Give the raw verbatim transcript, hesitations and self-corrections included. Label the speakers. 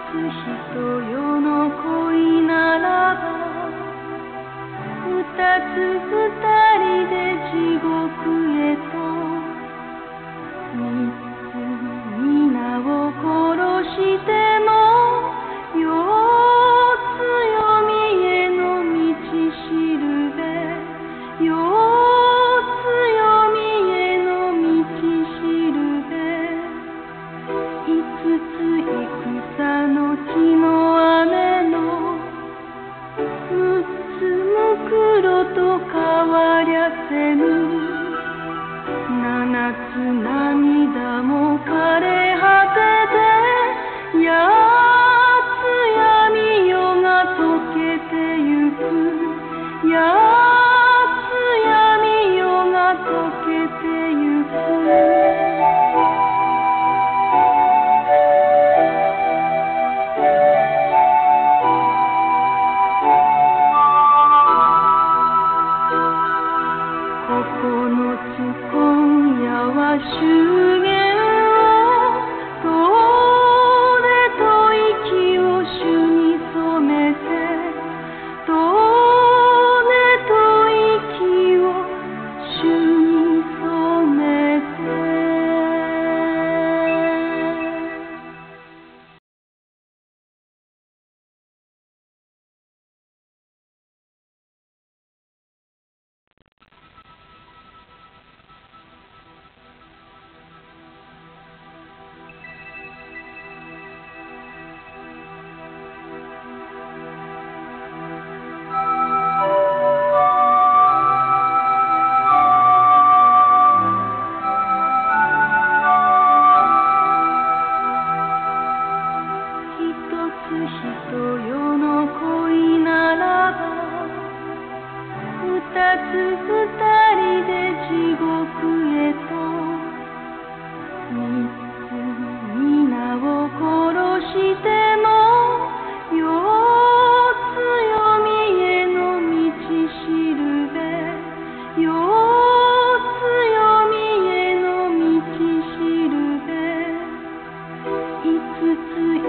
Speaker 1: 世の恋ならば二つ二人で地獄へと三つ皆を殺しても四つ読みへの道しるべ四つ読みへの道しるべ五つ戦の木の雨の六つむくろと変わりゃせぬ七つ涙も枯れ果てて八つ闇夜が溶けてゆく八つ闇夜が溶けてゆく祝言を遠出と息を主に染めて遠出と息を主に染めて世の恋ならば二つ二人で地獄へと三つ皆を殺しても四つ読みへの道しるべ四つ読みへの道しるべ五つ